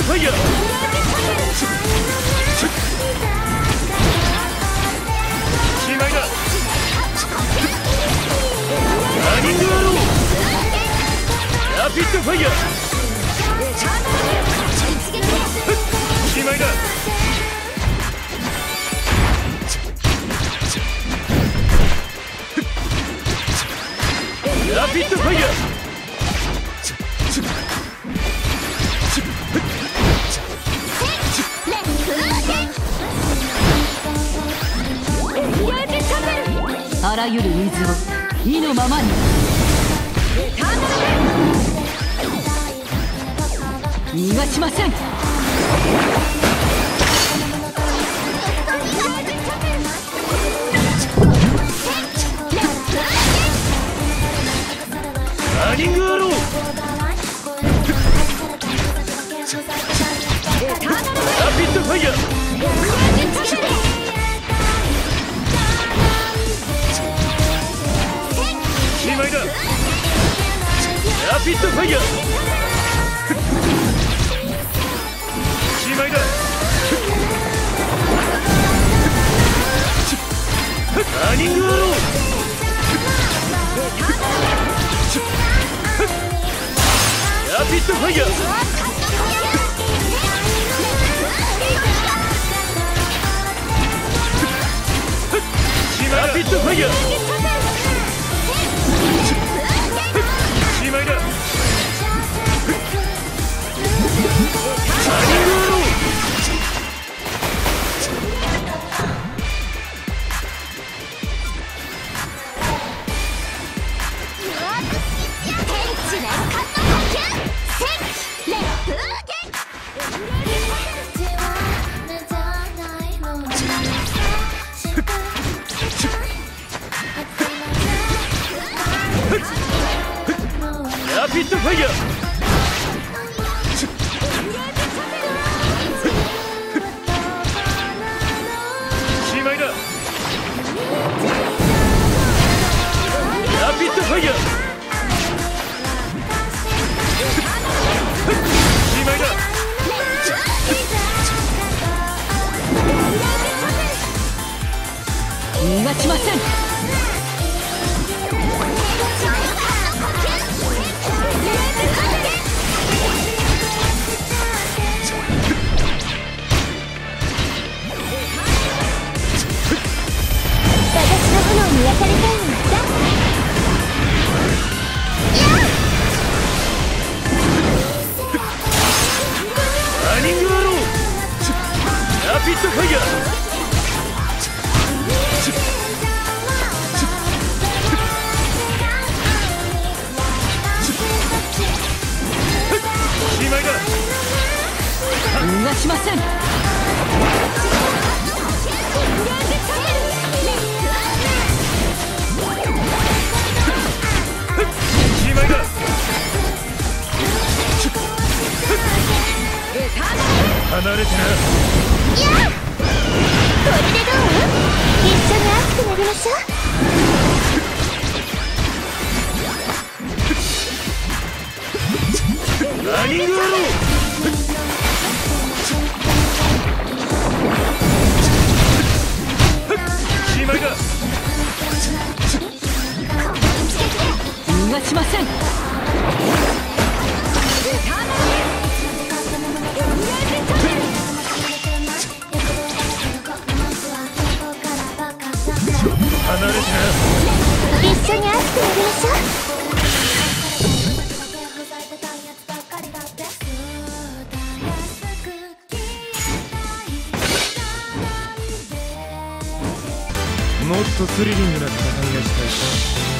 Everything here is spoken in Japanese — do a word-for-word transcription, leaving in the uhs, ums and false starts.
ファイヤー。しまいだ。ランニングアロー。ラピッドファイヤー。しまいだ。ラピッドファイヤー。 あらゆる水を意のままに。逃がしません。 ランニングアロー。ラピッドファイヤー。しまいだ。ラピッドファイヤー。しまいだ。ランニングアロー。ラピッドファイヤー。ラピッドファイヤー。しまいだ。ランニングアロー。ラピッドファイヤー。しまいだ。ラピッドファイヤー。しまいだ。 逃がしません。 焼かれたいのだ。 ランニングアロー。ラピッドファイヤー。しまいだ。 逃がしません。 しまいだ。離れてな。 やあ、これでどう？一緒に熱くなりましょう。ランニングアロー。しまいだ。 逃がしません。 離れてな。 一緒に熱くなりましょう。 もっとスリリングな戦いがしたいか。